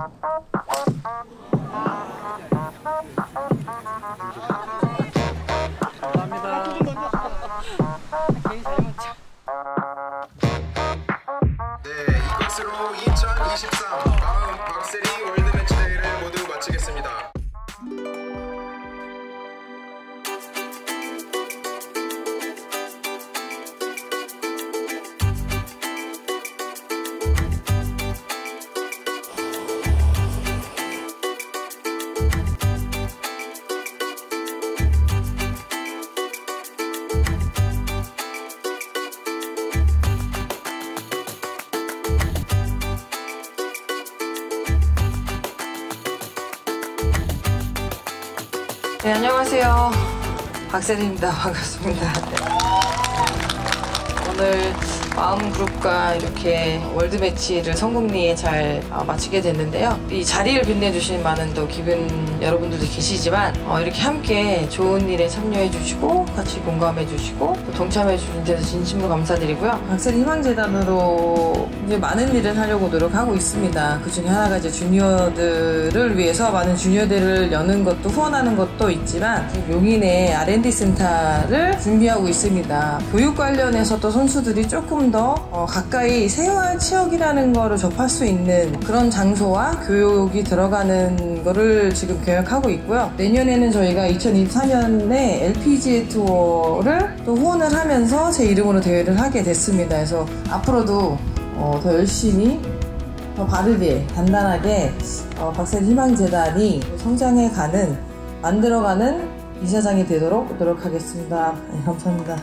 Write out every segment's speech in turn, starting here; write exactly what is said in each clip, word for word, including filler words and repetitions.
네, 이것으로 이천이십삼 마흔 박세리 월드매치 대회를 모두 마치겠습니다. 네, 안녕하세요. 박세리입니다. 반갑습니다. 네. 오늘 마음그룹과 이렇게 월드매치를 성공리에 잘 어, 마치게 됐는데요. 이 자리를 빛내주신 많은 또 기분 여러분들도 계시지만 어, 이렇게 함께 좋은 일에 참여해 주시고 같이 공감해 주시고 또 동참해 주신 데서 진심으로 감사드리고요. 박세리 희망재단으로 이제 많은 일을 하려고 노력하고 있습니다. 그 중에 하나가 이제 주니어들을 위해서 많은 주니어들을 여는 것도 후원하는 것도 있지만 용인에 알 앤 디 센터를 준비하고 있습니다. 교육 관련해서 또 선수들이 조금 더 어, 가까이 생활 체육이라는 거를 접할 수 있는 그런 장소와 교육이 들어가는 거를 지금 계획하고 있고요. 내년에는 저희가 이천이십사 년에 엘 피 지 에이 투어를 또 후원을 하면서 제 이름으로 대회를 하게 됐습니다. 그래서 앞으로도 어, 더 열심히 더 바르게 단단하게 어, 박세리 희망재단이 성장해가는 만들어가는 이사장이 되도록 노력하겠습니다. 네, 감사합니다.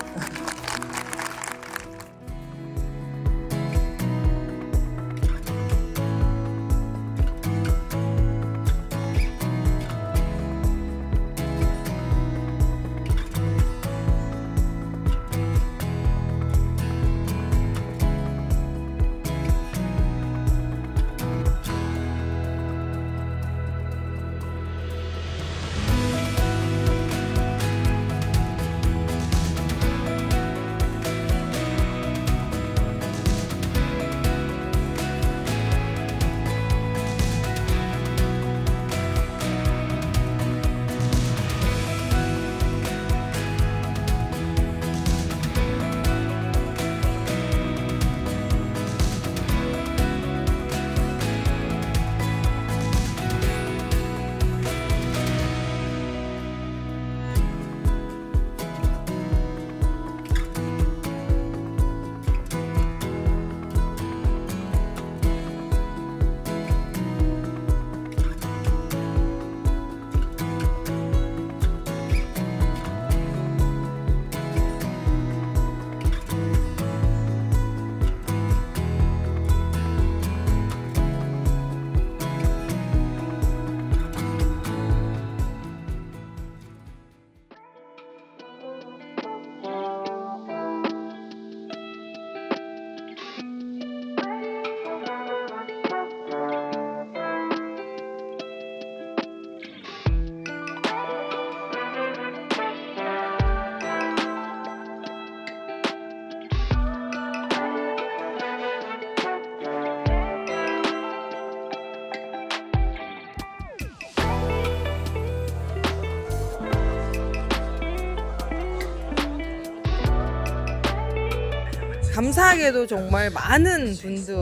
감사하게도 정말 많은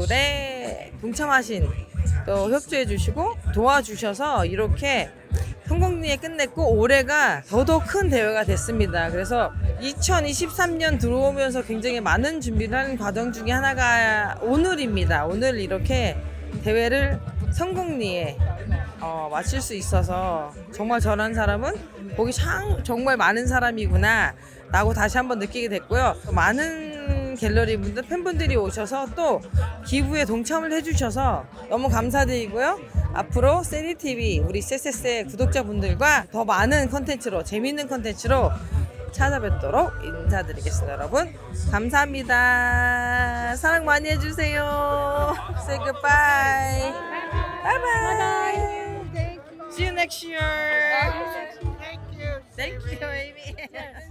분들의 동참하신 또 협조해 주시고 도와주셔서 이렇게 성공리에 끝냈고 올해가 더더욱 큰 대회가 됐습니다. 그래서 이천이십삼 년 들어오면서 굉장히 많은 준비를 하는 과정 중에 하나가 오늘입니다. 오늘 이렇게 대회를 성공리에 어, 마칠 수 있어서 정말 저런 사람은 보기 참 정말 많은 사람이구나 라고 다시 한번 느끼게 됐고요. 많은 갤러리 분들 팬분들이 오셔서 또 기부에 동참을 해주셔서 너무 감사드리고요. 앞으로 세리티비 우리 쎄쎄쎄 구독자분들과 더 많은 컨텐츠로 재미있는 컨텐츠로 찾아뵙도록 인사드리겠습니다. 여러분 감사합니다. 사랑 많이 해주세요. Say goodbye. Bye bye. See you next year. Thank you. Thank you, Amy.